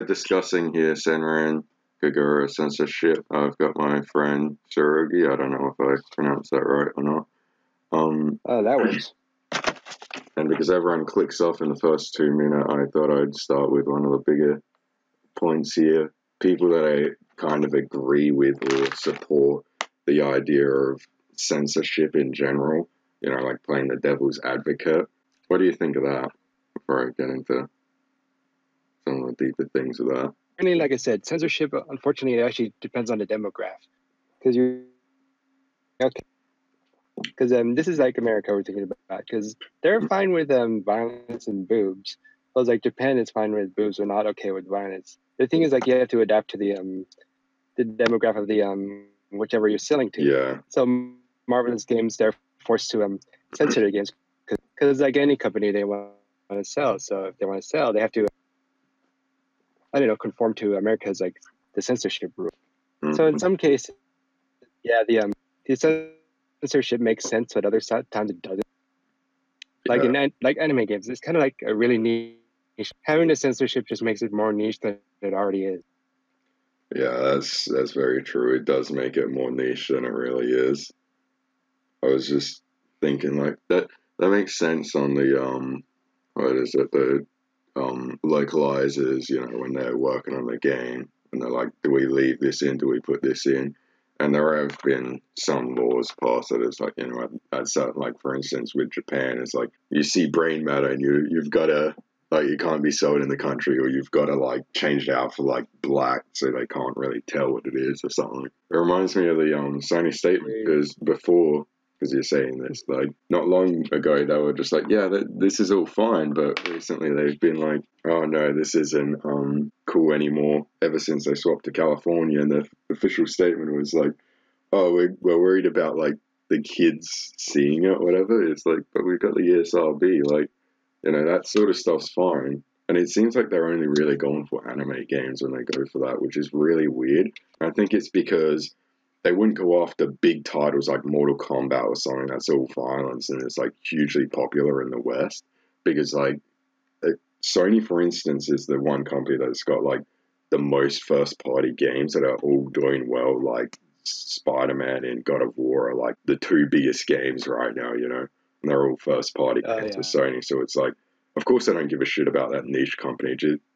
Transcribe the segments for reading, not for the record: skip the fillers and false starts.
discussing here Senran Kagura censorship. I've got my friend Surugi. I don't know if I pronounced that right or not. Oh, that works. And because everyone clicks off in the first 2 minutes, I thought I'd start with one of the bigger points here. People that I kind of agree with or support the idea of censorship in general, like playing the devil's advocate. What do you think of that before I get into some of the deeper things of that? I mean, like I said, censorship, unfortunately, it actually depends on the demographic. Because this is like America we're thinking about, because they're fine with violence and boobs. Whereas like Japan is fine with boobs, but not okay with violence. The thing is, like, you have to adapt to the demographic of the whichever you're selling to. Yeah. So Marvelous Games, they're forced to censor the games because like any company, they want to sell. So if they want to sell, they have to, I don't know, conform to America's like the censorship rule. Mm-hmm. So in some cases, yeah, the censorship makes sense, but other times it doesn't. Like like anime games, it's kind of like a really niche. Having the censorship just makes it more niche than it already is. Yeah, that's very true. It does make it more niche than it really is. I was just thinking like that makes sense on the what is it, the localizers, when they're working on the game and they're like, do we leave this in, do we put this in? And there have been some laws passed that it's like, that's like, for instance, with Japan, it's like you see brain matter and you've got to, like, you can't be sold in the country, or you've got to like change it out for like black so they can't really tell what it is or something. It reminds me of the Sony statement, because you're saying this, like, not long ago they were just like, yeah, this is all fine, but recently they've been like, oh no, this isn't cool anymore, ever since they swapped to California. And the official statement was like, oh, we're worried about like the kids seeing it, whatever. It's like, but we've got the ESRB, like, that sort of stuff's fine. And it seems like they're only really going for anime games when they go for that, which is really weird. I think it's because they wouldn't go after big titles like Mortal Kombat or something that's all violence and it's like hugely popular in the West. Because like Sony, for instance, is the one company that's got like the most first party games that are all doing well, like Spider-Man and God of War are like the two biggest games right now, and they're all first party games of Sony. So it's like, of course I don't give a shit about that niche company,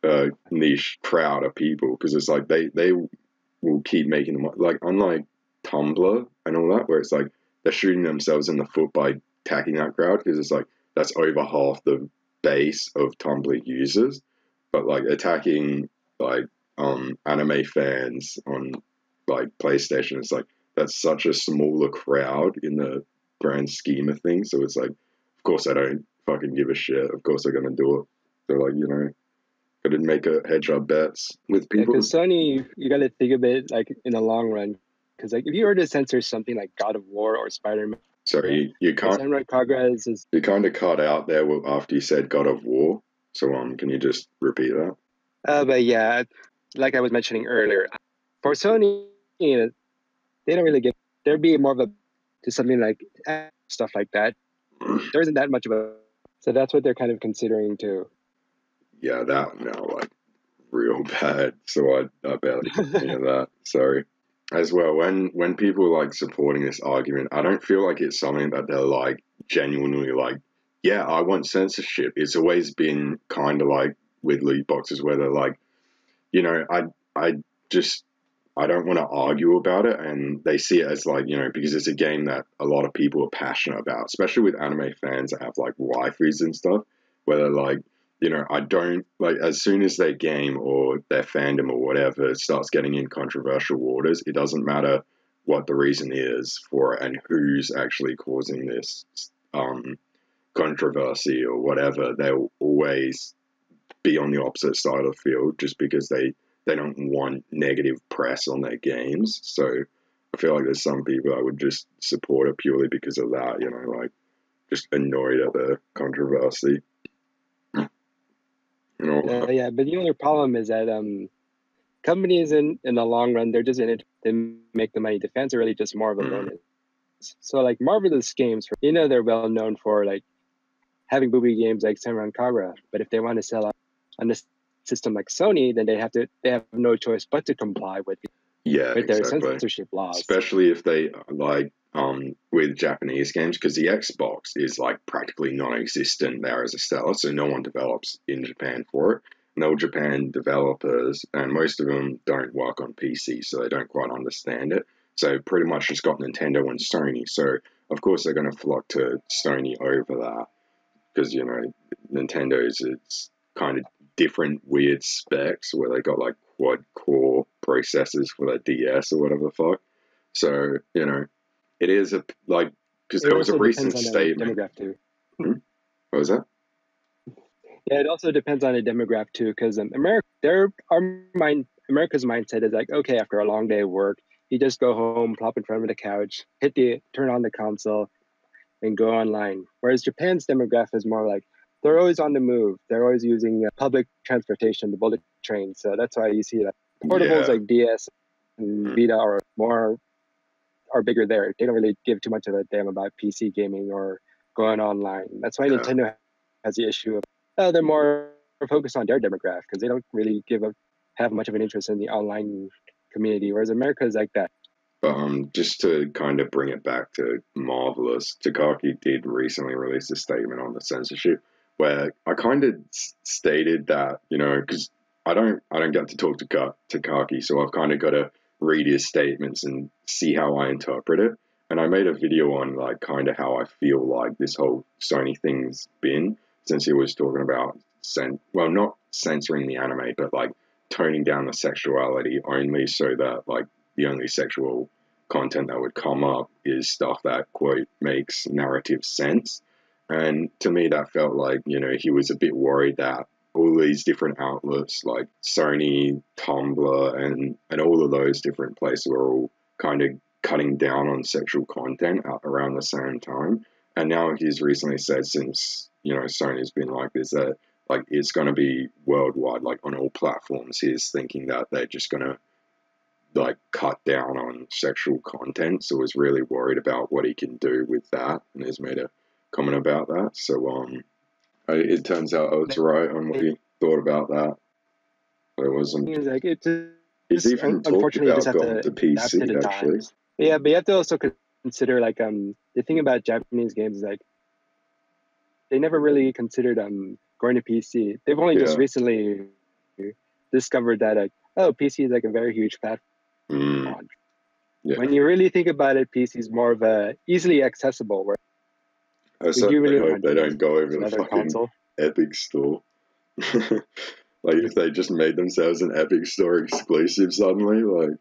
niche crowd of people, because it's like they will keep making them, like, unlike Tumblr and all that, where it's like they're shooting themselves in the foot by attacking that crowd, because it's like that's over half the base of Tumblr users. But like attacking like anime fans on like PlayStation, it's like that's such a smaller crowd in the grand scheme of things. So it's like, of course I don't fucking give a shit. Of course they're gonna do it. They're like, gotta make a hedge our bets with people. Because Sony, you gotta think of it like in the long run. Because like if you were to censor something like God of War or Spider-Man, sorry, you can't. Samurai Kagura is you kind of cut out there after you said God of War. So can you just repeat that? But yeah, like I was mentioning earlier, for Sony, they don't really get. There'd be more of a to something like stuff like that. There isn't that much of a. So that's what they're kind of considering too. Yeah, that now like real bad. So I barely hear that. Sorry. As well, when people like supporting this argument, I don't feel like it's something that they're like genuinely like, yeah, I want censorship. It's always been kind of like with loot boxes where they're like, I don't want to argue about it, and they see it as like, because it's a game that a lot of people are passionate about, especially with anime fans that have like waifus and stuff, where they're like, I don't like, as soon as their game or their fandom or whatever starts getting in controversial waters, it doesn't matter what the reason is for it and who's actually causing this controversy or whatever, they'll always be on the opposite side of the field just because they don't want negative press on their games. So I feel like there's some people that would just support it purely because of that, like just annoyed at the controversy. Yeah, but the only problem is that companies in the long run, they're just in it to make the money. The fans are really just more of a bonus. So like Marvelous Games, they're well known for like having booby games like Samurai Kagura. But if they want to sell out on this system like Sony, then they have no choice but to comply with their exactly. censorship laws. Especially if they like with Japanese games, because the Xbox is like practically non-existent there as a seller, so no one develops in Japan for it. No Japan developers, and most of them don't work on PC, so they don't quite understand it. So pretty much just got Nintendo and Sony. So of course they're going to flock to Sony over that because Nintendo's it's kind of different weird specs where they got like quad core processors for their DS or whatever the fuck. So it is like because there was a recent statement. Demographic too. What was that? Yeah, it also depends on the demographic too, because America's mindset is like, okay, after a long day of work, you just go home, plop in front of the couch, turn on the console, and go online. Whereas Japan's demographic is more like they're always on the move. They're always using public transportation, the bullet train. So that's why you see that portables like DS and Vita are bigger there. They don't really give too much of a damn about PC gaming or going online. That's why Nintendo has the issue of they're more focused on their demographic because they don't really have much of an interest in the online community, whereas America is like that. But just to kind of bring it back to Marvelous, Takaki did recently release a statement on the censorship where I kind of stated that, because I don't get to talk to Takaki, so I've kind of got to read his statements and see how I interpret it. And I made a video on like kind of how I feel like this whole Sony thing's been, since he was talking about not censoring the anime, but like toning down the sexuality only so that like the only sexual content that would come up is stuff that quote makes narrative sense. And to me that felt like he was a bit worried that all these different outlets like Sony, Tumblr, and all of those different places were all kind of cutting down on sexual content around the same time. And now he's recently said, since Sony's been like this, that like it's going to be worldwide, like on all platforms. He's thinking that they're just going to like cut down on sexual content. So he's really worried about what he can do with that, and has made a comment about that. So it turns out I was right on what he thought about that. But it wasn't. He's even talked about going to PC actually. Yeah, but you have to also consider like the thing about Japanese games is like they never really considered going to PC. They've only just recently discovered that PC is like a very huge platform. Yeah. When you really think about it, PC is more of a easily accessible. Where I certainly hope they don't go over the fucking console. Epic Store. Like if they just made themselves an Epic Store exclusive suddenly, like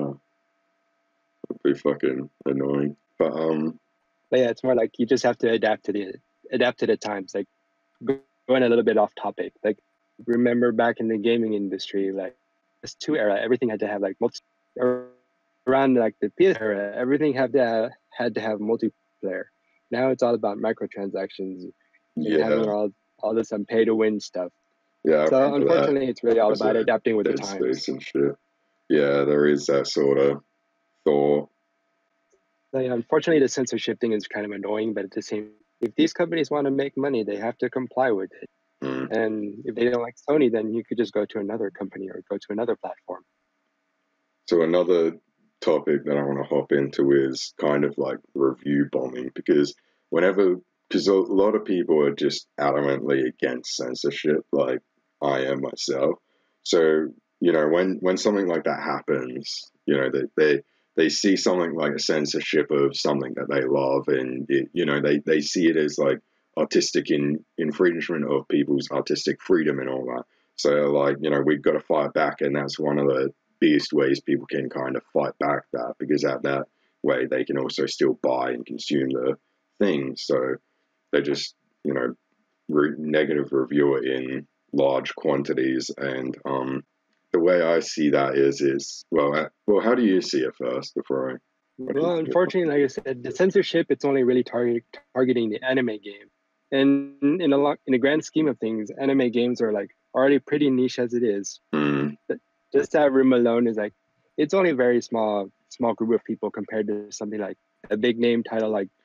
it'd be fucking annoying. But yeah, it's more like you just have to adapt to the times. Like going a little bit off topic, like remember back in the gaming industry, like PS2 era, everything had to have like around like the PS era, everything had to have multiplayer. Now it's all about microtransactions and having all this pay to win stuff. Yeah. So unfortunately, it's really all about adapting with the times. And shit. Yeah, there is that sort of thought. So, yeah, unfortunately, the censorship thing is kind of annoying, but at the same, if these companies want to make money, they have to comply with it. And if they don't like Sony, then you could just go to another company or go to another platform. So another topic that I want to hop into is kind of like review bombing, because a lot of people are just adamantly against censorship, like I am myself. So, when something like that happens, they see something like a censorship of something that they love, and they see it as like artistic infringement of people's artistic freedom and all that. So like, we've got to fight back, and that's one of the biggest ways people can kind of fight back that, because at that way they can also still buy and consume the thing. So they just, negative review it in large quantities. And the way I see that is how do you see it first before I? Well, unfortunately, like I said, the censorship, it's only really targeting the anime game. And in the grand scheme of things, anime games are like already pretty niche as it is. Just that room alone is like, it's only a very small group of people compared to something like a big name title like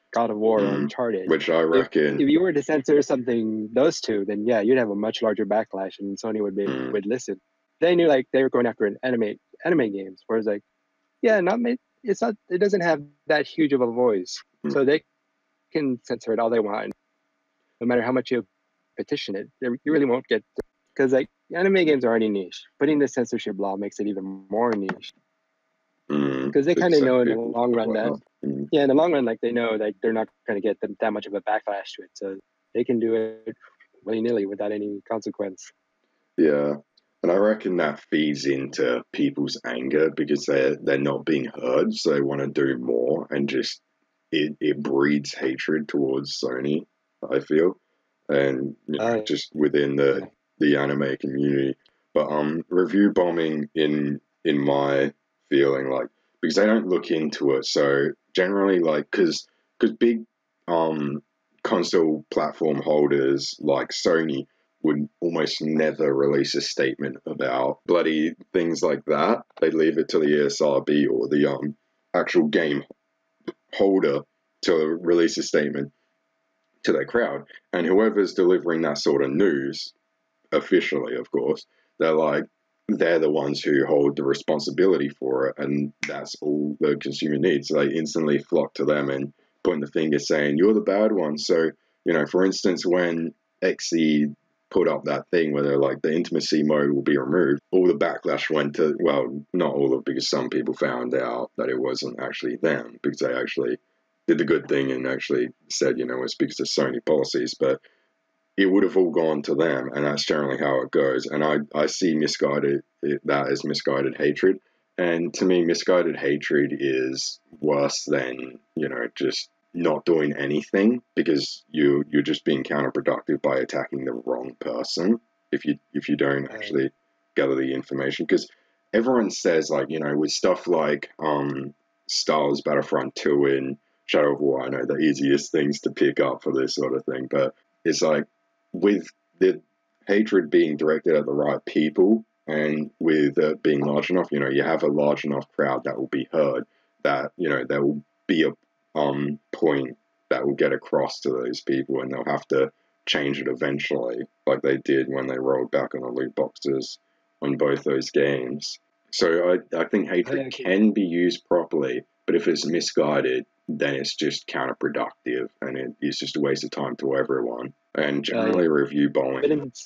God of War or Uncharted. Which I reckon, if you were to censor something, those two, then yeah, you'd have a much larger backlash, and Sony would listen. They knew like they were going after an anime games, whereas like yeah, it doesn't have that huge of a voice, so they can censor it all they want, no matter how much you petition it. You really won't get, because like anime games are already niche. Putting the censorship law makes it even more niche, because they kind of know in the long run that in the long run, like they know that they're not going to get that much of a backlash to it, so they can do it willy-nilly without any consequence. Yeah. And I reckon that feeds into people's anger because they're not being heard, so they want to do more, and just it breeds hatred towards Sony, I feel, and just within the anime community. But review bombing in my feeling, like, because they don't look into it, so generally like because big console platform holders like Sony would almost never release a statement about bloody things like that. They'd leave it to the ESRB or the actual game holder to release a statement to their crowd. And whoever's delivering that sort of news, officially, of course, they're the ones who hold the responsibility for it, and that's all the consumer needs. So they instantly flock to them and point the finger saying, you're the bad one. So, for instance, when XE put up that thing where they're like, the intimacy mode will be removed, all the backlash went to, well, not all of it, because some people found out that it wasn't actually them, because they actually did the good thing and actually said, it's because of Sony policies, but it would have all gone to them, and that's generally how it goes. And I see that as misguided hatred. And to me, misguided hatred is worse than, just not doing anything, because you're just being counterproductive by attacking the wrong person if you don't actually gather the information. Because everyone says, like, with stuff like Star Wars Battlefront 2 and Shadow of War, I know the easiest things to pick up for this sort of thing, but it's like, with the hatred being directed at the right people, and with it being large enough, you have a large enough crowd that will be heard, that, there will be a point that will get across to those people, and they'll have to change it eventually, like they did when they rolled back on the loot boxes on both those games. So I think hatred can be used properly, but if it's misguided, then it's just counterproductive, and it's just a waste of time to everyone. And generally review bombing. But in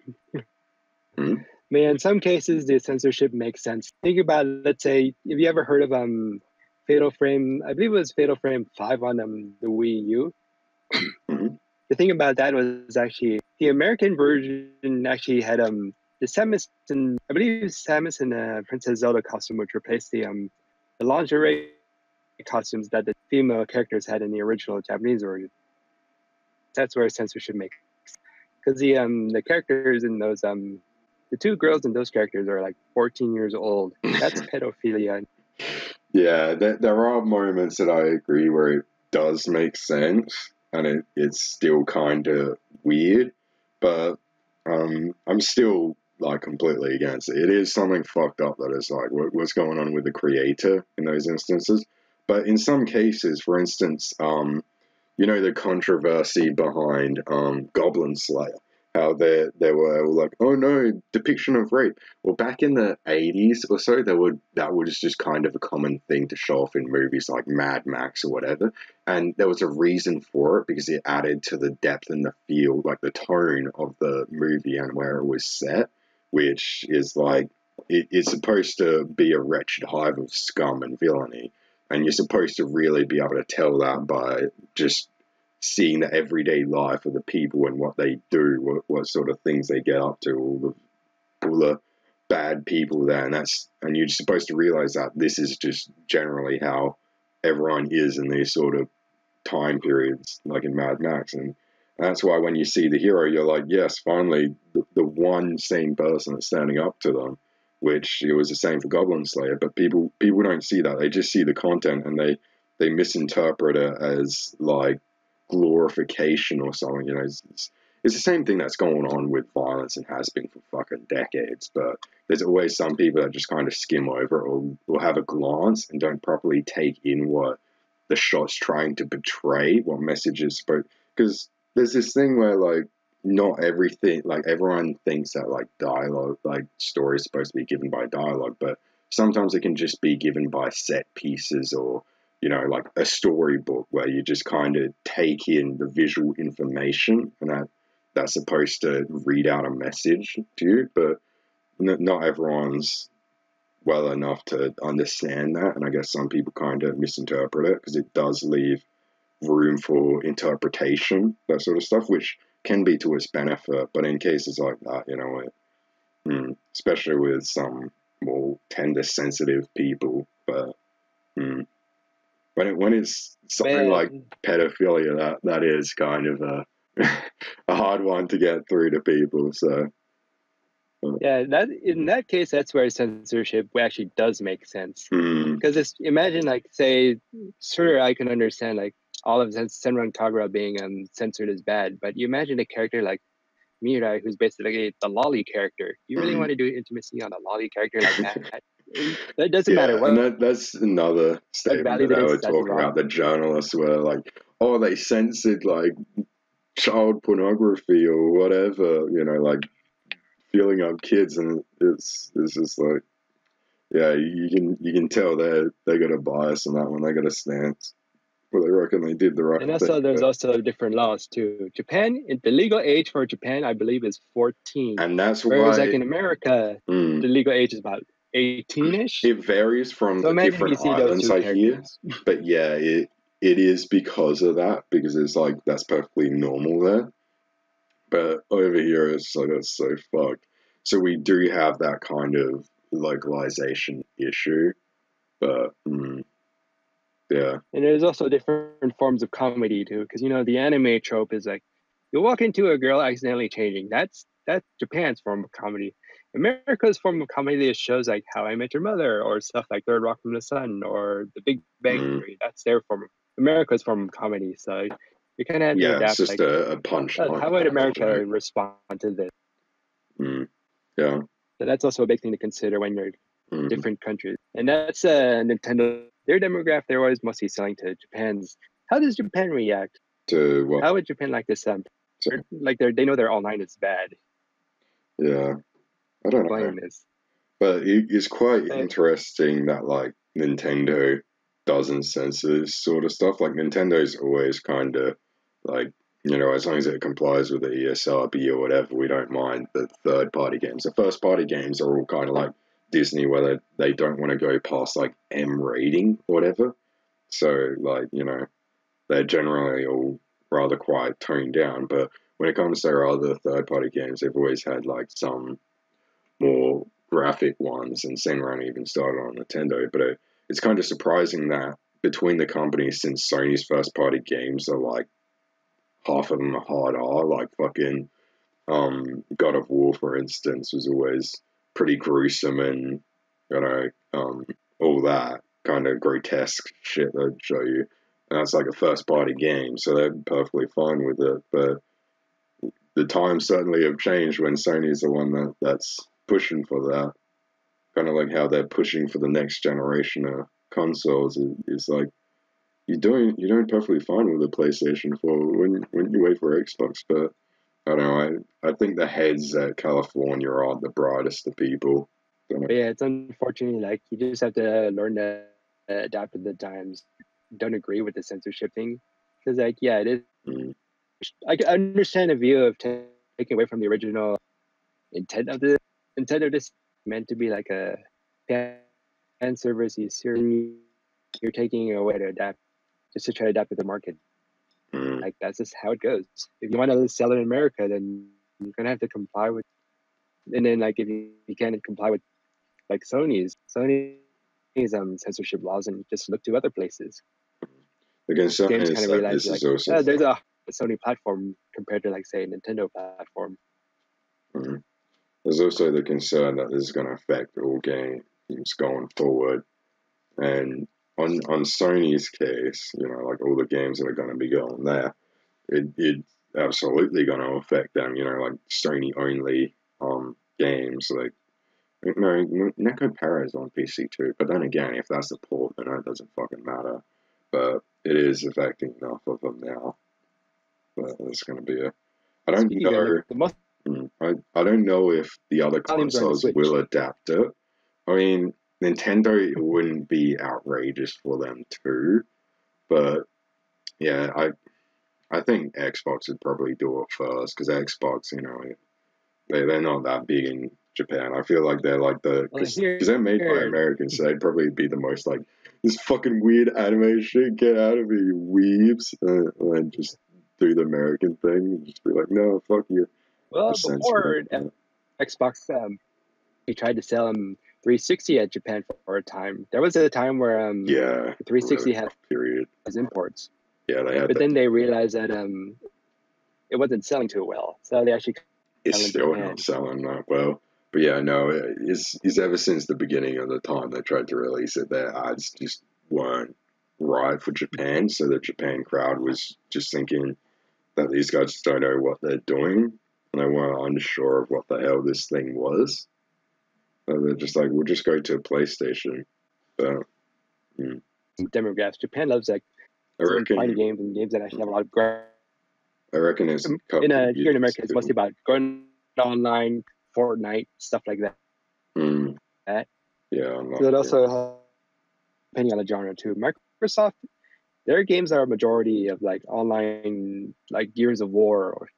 some cases, the censorship makes sense. Think about, let's say, have you ever heard of Fatal Frame? I believe it was Fatal Frame 5 on the Wii U. The thing about that was actually the American version actually had the Samus and I believe Samus and Princess Zelda costume, which replaced the lingerie costumes that the female characters had in the original Japanese version. That's where censorship makes sense, because the characters in those the two girls in those characters are like 14 years old. That's pedophilia. Yeah, there are moments that I agree where it does make sense, and it's still kind of weird, but I'm still like completely against it. It is something fucked up that is like what's going on with the creator in those instances. But in some cases, for instance, the controversy behind Goblin Slayer, how they were like, oh no, depiction of rape. Well, back in the 80s or so, that was just kind of a common thing to show off in movies like Mad Max or whatever. And there was a reason for it, because it added to the depth and the feel, like the tone of the movie and where it was set, which is like, it's supposed to be a wretched hive of scum and villainy. And you're supposed to really be able to tell that by just seeing the everyday life of the people and what they do, what sort of things they get up to, all the bad people there. And you're supposed to realize that this is just generally how everyone is in these sort of time periods, like in Mad Max. And that's why when you see the hero, you're like, yes, finally, the one sane person that's standing up to them, which it was the same for Goblin Slayer, but people don't see that. They just see the content, and they misinterpret it as like glorification or something. It's the same thing that's going on with violence and has been for fucking decades, but there's always some people that just kind of skim over it, or have a glance and don't properly take in what the shot's trying to portray, what message is supposed. Because there's this thing where like not everything, like everyone thinks that like dialogue, like story is supposed to be given by dialogue, but sometimes it can just be given by set pieces or like a storybook where you just kind of take in the visual information and that's supposed to read out a message to you, but not everyone's well enough to understand that, and I guess some people kind of misinterpret it because it does leave room for interpretation, that sort of stuff, which can be to its benefit, but in cases like that, especially with some more tender, sensitive people, but when it's something like pedophilia, that is kind of a hard one to get through to people. So yeah, that in that case, that's where censorship actually does make sense. Because imagine, like, say, sure, I can understand like all of Senran Kagura being censored is bad, but you imagine a character like Mirai, who's basically the lolly character. You really want to do intimacy on a lolly character like that? That doesn't matter what. And that's another statement that I would talk about. The journalists were like, "Oh, they censored like child pornography or whatever," like feeling up kids, and it's just like, yeah, you can tell they got a bias on that one. They got a stance. Well, they reckon they did the right thing. And also, there's also different laws too. Japan, the legal age for Japan, I believe, is 14. And that's whereas why, like in America, the legal age is about 18-ish. It varies from the different islands I hear. But yeah, it is because of that, because it's like that's perfectly normal there. But over here, it's like that's so fucked. So we do have that kind of localization issue, but yeah. And there's also different forms of comedy too, because the anime trope is like you walk into a girl accidentally changing. That's Japan's form of comedy. America's form of comedy is shows like How I Met Your Mother or stuff like Third Rock from the Sun or The Big Bang Theory. That's their form of America's form of comedy. So you kind of have to adapt. It's just a punch. How would America respond to this? Yeah. So that's also a big thing to consider when you're different countries. And that's Nintendo. Their demographic, they're always mostly selling to Japan's. How does Japan react? To what? How would Japan like this? Like they know their online is bad. Yeah, I don't know. This. But it's quite interesting that like Nintendo doesn't censor this sort of stuff. Like Nintendo's always kind of like, as long as it complies with the ESRB or whatever, we don't mind the third-party games. The first-party games are all kind of like Disney, where they don't want to go past like M rating or whatever. So like, they're generally all rather quite toned down. But when it comes to their other third-party games, they've always had like some more graphic ones, and Senran even started on Nintendo. But it's kind of surprising that between the companies, since Sony's first-party games are like half of them are hard R, like fucking God of War, for instance, was always pretty gruesome and all that kind of grotesque shit they'd show you, and that's like a first-party game, so they're perfectly fine with it. But the times certainly have changed when Sony's the one that's pushing for that. Kind of like how they're pushing for the next generation of consoles. It's like you're doing perfectly fine with the PlayStation 4 when you wait for Xbox. But I don't know. I think the heads at California aren't the brightest of people. But yeah, it's unfortunately like you just have to learn to adapt to the times. Don't agree with the censorship thing because like it is. I can understand the view of taking away from the original intent of this meant to be like a fan service. You're taking away to adapt, just to try to adapt to the market. Like that's just how it goes. If you want to sell it in America, then you're gonna have to comply with. And then like if you can't comply with like Sony's censorship laws, and just look to other places. Again, games kind of realize like there's a Sony platform compared to like say a Nintendo platform. There's also the concern that this is going to affect all games going forward, and on Sony's case, like all the games that are going to be going there, it absolutely going to affect them. Like Sony only games, like no, Neko Para is on PC too. But then again, if that's the port, then it doesn't fucking matter. but it is affecting enough of them now. But it's going to be a. I don't Speaking of, know. like, the most I don't know if the other volumes are on the consoles Switch. will adapt it. I mean, Nintendo, it wouldn't be outrageous for them too, but yeah, I think Xbox would probably do it first because Xbox, you know, they're not that big in Japan. I feel like they're like because they're made by Americans, so they'd probably be the most like this fucking weird anime shit. Get out of here, you weebs, and just do the American thing and just be like, no, fuck you. Well, before Xbox, he tried to sell 360 at Japan for a time. There was a time where yeah, 360 really had period as imports. Yeah, they had. But then they realized that it wasn't selling too well, so they actually. It's still not selling that well. But yeah, no, it's ever since the beginning of the time they tried to release it, their ads just weren't right for Japan. So the Japan crowd was just thinking that these guys just don't know what they're doing, and they weren't unsure of what the hell this thing was. So they're just like, we'll just go to PlayStation. But, demographics. Japan loves like fighting games and games that actually have a lot of. I reckon it's here in America, it's mostly about going online, Fortnite, stuff like that. Yeah, so it also depending on the genre too. Microsoft, their games are a majority of like online, like Gears of War or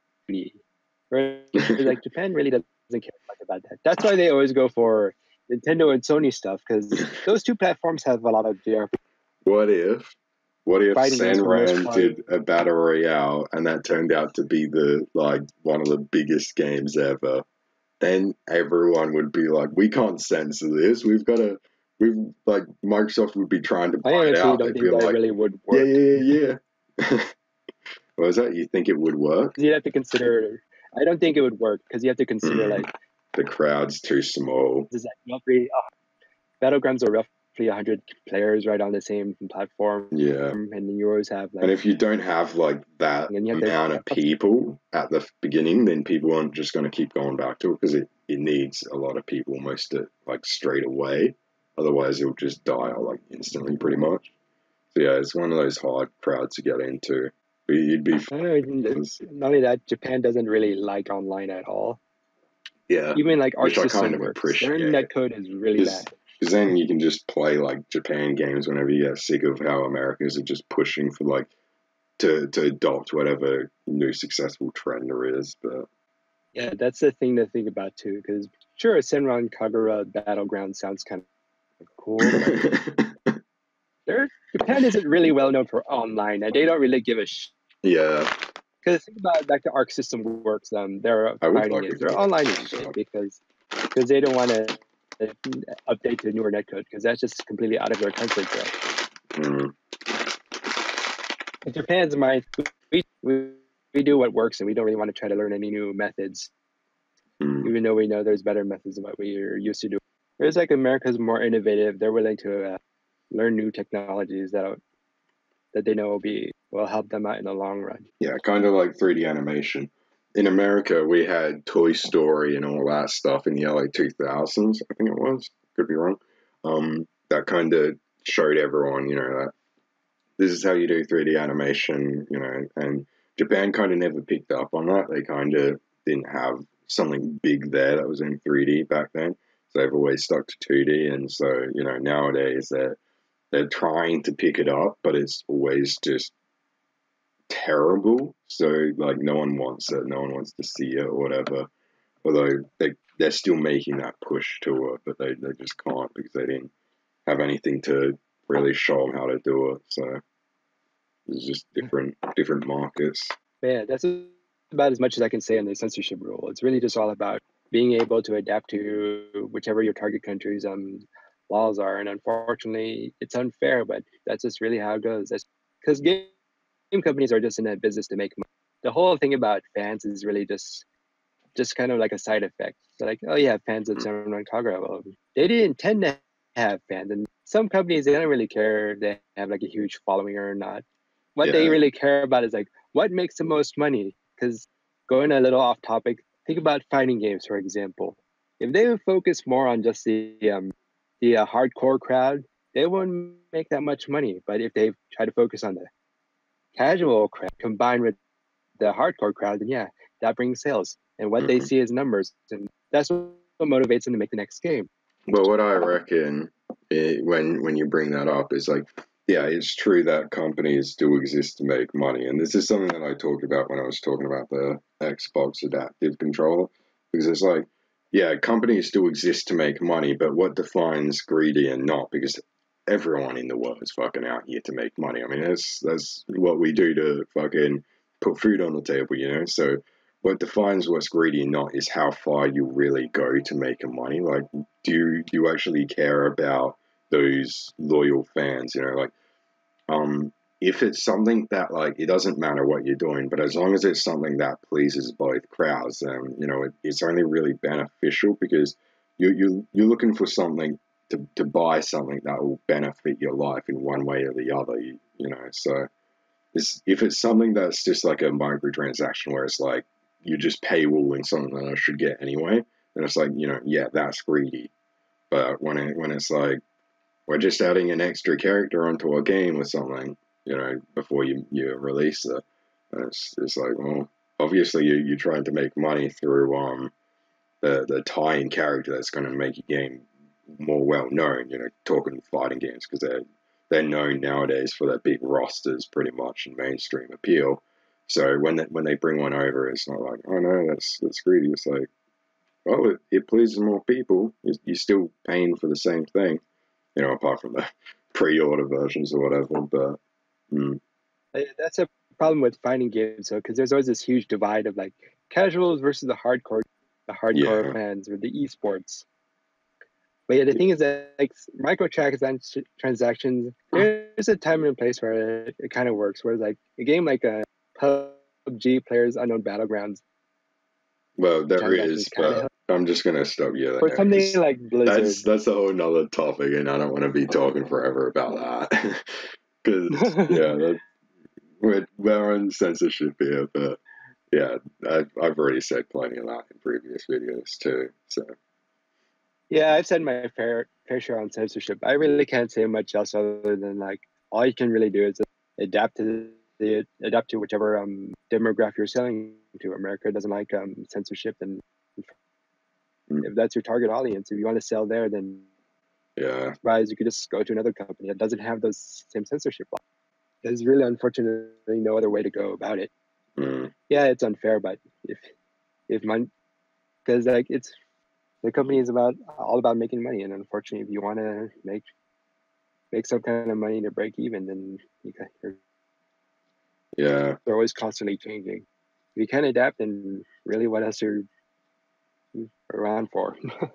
like Japan really doesn't care much about that. That's why they always go for Nintendo and Sony stuff because those two platforms have a lot of JRPG. What if Senran did a battle royale and that turned out to be one of the biggest games ever? Then everyone would be like, "We can't censor this. Microsoft would be trying to buy it out." I don't think that really would work. Yeah. What is that? You think it would work? You have to consider. I don't think it would work because you have to consider like the crowd's too small. Is that roughly Battlegrounds are roughly 100 players right on the same platform. Yeah, and then you always have and if you don't have like that amount of people at the beginning, then people aren't just going to keep going back to it because it needs a lot of people almost like straight away. Otherwise, it'll just die like instantly, pretty much. So yeah, it's one of those hard crowds to get into. But you'd be not only that, Japan doesn't really like online at all. Yeah, even like Arc System kind of works. appreciate. Their netcode is really bad. Because then you can just play like Japan games whenever you get sick of how Americans are just pushing for like to adopt whatever new successful trend there is. But yeah, that's the thing to think about too. Because sure, Senran Kagura Battleground sounds kind of cool. Japan isn't really well known for online, and they don't really give a shit. Yeah. Because think about like the Arc System works. They're fighting it. They're online is shit because they don't want to update to newer netcode because that's just completely out of their comfort zone. In Japan's mind, we do what works and we don't really want to try to learn any new methods, even though we know there's better methods than what we're used to do. There's like America's more innovative. They're willing to learn new technologies that they know will help them out in the long run. Yeah, kind of like 3D animation. In America, we had Toy Story and all that stuff in the early 2000s, I think it was. Could be wrong. That kind of showed everyone, you know, that this is how you do 3D animation, you know, and Japan kind of never picked up on that. They kind of didn't have something big there that was in 3D back then. So they've always stuck to 2D. And so, you know, nowadays they're trying to pick it up, but it's always just terrible. So like no one wants it, no one wants to see it or whatever. Although they're still making that push to it, but they just can't because they didn't have anything to really show them how to do it. So it's just different markets. Yeah, that's about as much as I can say on the censorship rule. It's really just all about being able to adapt to whichever your target country's laws are. And unfortunately, it's unfair, but that's just really how it goes. That's because game companies are just in that business to make money. The whole thing about fans is really just kind of like a side effect. So like, oh yeah, fans of Senran Kagura. Well, they didn't intend to have fans, and some companies they don't really care if they have like a huge following or not. What they really care about is like what makes the most money. Because going a little off topic, think about fighting games, for example. If they would focus more on just the hardcore crowd, they won't make that much money. But if they try to focus on the casual crowd combined with the hardcore crowd, then yeah, that brings sales. And what they see is numbers, and that's what motivates them to make the next game. Well, what I reckon when you bring that up is like, yeah, it's true that companies do exist to make money, and this is something that I talked about when I was talking about the Xbox Adaptive Controller, because it's like, yeah, companies still exist to make money, but what defines greedy and not? Because everyone in the world is fucking out here to make money. I mean, that's what we do to fucking put food on the table, you know. So what defines what's greedy and not is how far you really go to make money. Like, do you actually care about those loyal fans? You know, like, if it's something that, like, it doesn't matter what you're doing, but as long as it's something that pleases both crowds, then you know it's only really beneficial, because you're looking for something to buy something that will benefit your life in one way or the other. You know, so if it's something that's just like a microtransaction where it's like you just paywalling something that I should get anyway, then it's like, you know, yeah, that's greedy. But when it's like we're just adding an extra character onto a game or something, you know, before you release it, it's like, well, obviously you're trying to make money through the tie-in character that's going to make your game more well known. You know, talking fighting games, because they're known nowadays for their big rosters, pretty much, and mainstream appeal. So when they bring one over, it's not like, oh no, that's greedy. It's like, well, it pleases more people. You're still paying for the same thing, you know, apart from the pre-order versions or whatever. But That's a problem with fighting games, though, because there's always this huge divide of like casuals versus the hardcore yeah, fans with the esports. But yeah, the thing is that like microtransactions, there's a time and place where it kind of works. Where like a game like a PUBG, Players Unknown Battlegrounds, well, there transactions is, kind of but help. I'm just gonna stop you Or there, something 'cause like Blizzard. that's a whole nother topic, and I don't want to be talking forever about that. Because yeah, we're on censorship here, but yeah, I've already said plenty of that in previous videos too. So Yeah, I've said my fair share on censorship. I really can't say much else other than like all you can really do is adapt to whichever demographic you're selling to. America doesn't like censorship, and if that's your target audience, if you want to sell there, then yeah, otherwise you could just go to another company that doesn't have those same censorship laws. There's really unfortunately no other way to go about it. Yeah, it's unfair, but if money, because like it's the company is all about making money, and unfortunately, if you want to make some kind of money to break even, then yeah, they're always constantly changing. If you can't adapt, then really, what else are you around for?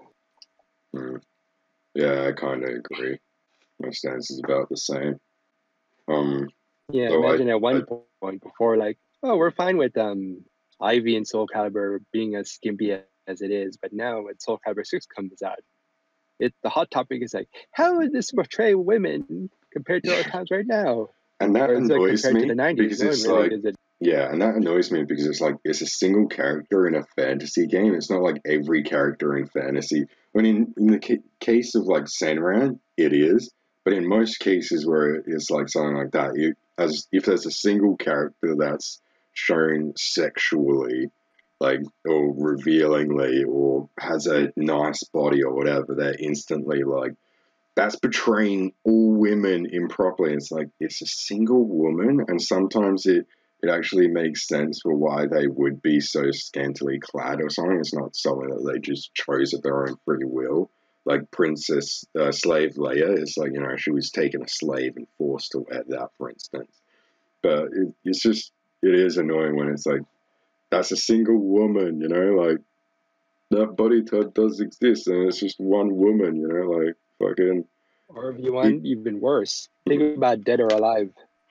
yeah. I kind of agree. My stance is about the same. Yeah, So imagine at one point before, like, oh, we're fine with Ivy and Soul Calibur being as skimpy as it is, but now when Soul Calibur 6 comes out, the hot topic is like, how would this portray women compared to our times right now? and that Or it's like annoys compared to me the 90s. because No one it's really like, does it. yeah, and that annoys me because it's like it's a single character in a fantasy game. It's not like every character in fantasy. I mean, in the case of like Senran, it is, but in most cases where it's like something like that, as if there's a single character that's shown sexually, like, or revealingly, or has a nice body or whatever, they're instantly like, that's portraying all women improperly. It's like it's a single woman, and sometimes it actually makes sense for why they would be so scantily clad or something. It's not something that they just chose of their own free will. Like Princess Slave Leia, it's like, you know, she was taken a slave and forced to wear that, for instance. But it's just, it is annoying when it's like, that's a single woman, you know, like that body type does exist, and it's just one woman, you know, like fucking. Or if you want even worse, think about Dead or Alive.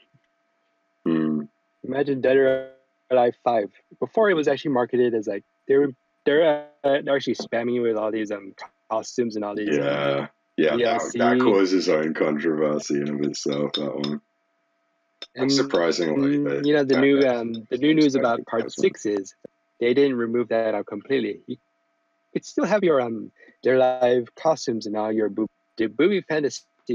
Imagine Dead or Alive 5. Before it was actually marketed as like they're actually spamming you with all these costumes and all these yeah, DLC. that causes own controversy in of itself. That one. And surprisingly, you know, the new news about Part 6 is they didn't remove that out completely. You could still have your Dead or Alive costumes and all your booby fantasies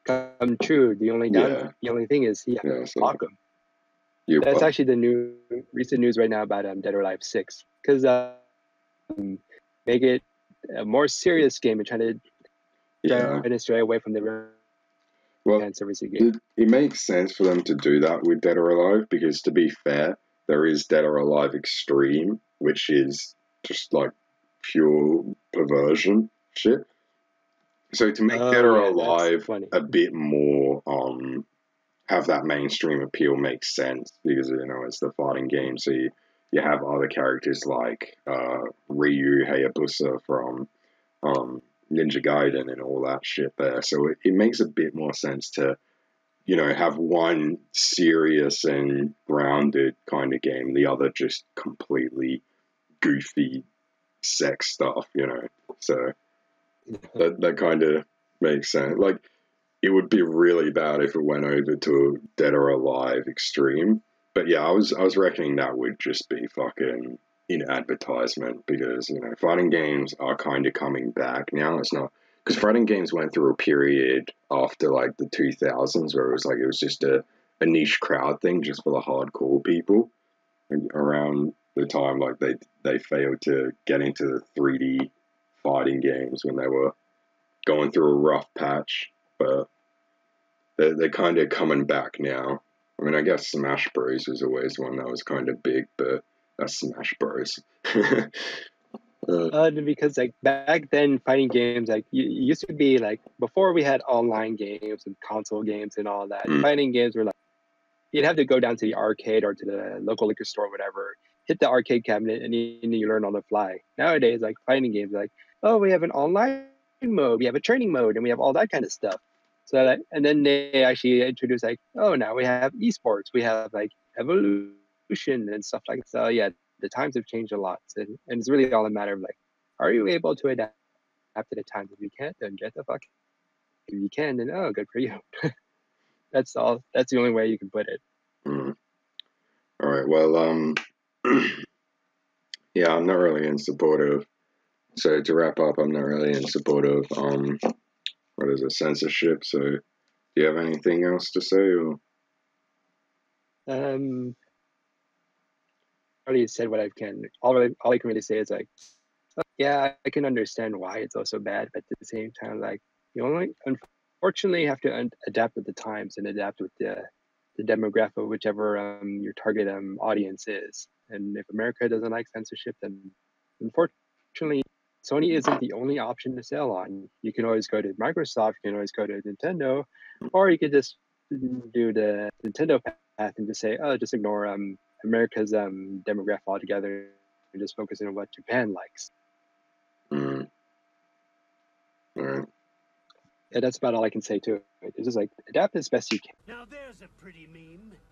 come true. The only thing is he has to So block him. you That's what? actually the recent news right now about Dead or Alive 6, because make it a more serious game and trying to stray away from the Well, service game. it makes sense for them to do that with Dead or Alive because, to be fair, there is Dead or Alive Extreme, which is just like pure perversion shit. So to make Dead or Alive a bit more have that mainstream appeal makes sense because it's the fighting game. So you have other characters like Ryu Hayabusa from Ninja Gaiden and all that shit there. So it makes a bit more sense to have one serious and grounded kind of game, the other just completely goofy sex stuff, So that kind of makes sense. Like, it would be really bad if it went over to Dead or Alive Extreme. But yeah, I was reckoning that would just be fucking in advertisement because fighting games are kind of coming back now. It's not because fighting games went through a period after like the 2000s where it was just a niche crowd thing just for the hardcore people. And around the time like they failed to get into the 3D fighting games when they were going through a rough patch, but they're kind of coming back now. I mean, I guess Smash Bros. Was always one that was kind of big, but that's Smash Bros. Because like back then, fighting games like used to be like before we had online games and console games and all that. Fighting games were like you'd have to go down to the arcade or to the local liquor store, or whatever, hit the arcade cabinet, and you learn on the fly. Nowadays, like fighting games, like we have an online mode, we have a training mode, and we have all that kind of stuff. So that, and then they actually introduce like, now we have esports, we have like evolution and stuff like that. So yeah, the times have changed a lot, and it's really all a matter of like, are you able to adapt to the times? If you can't, then get the fuck. If you can, then good for you. That's all. That's the only way you can put it. All right. Well, yeah, I'm not really in support of. So to wrap up, I'm not really in support of what is it, censorship. So, do you have anything else to say? Or? Already said what I can. All I can really say is like, yeah, I can understand why it's also bad, but at the same time, like you only unfortunately have to adapt with the times and adapt with the demographic of whichever your target audience is. And if America doesn't like censorship, then unfortunately Sony isn't the only option to sell on. You can always go to Microsoft, you can always go to Nintendo, or you could just do the Nintendo path and just say, just ignore America's demographic altogether and just focus on what Japan likes. All right. Yeah, that's about all I can say to it. It's just like adapt as best you can. Now there's a pretty meme.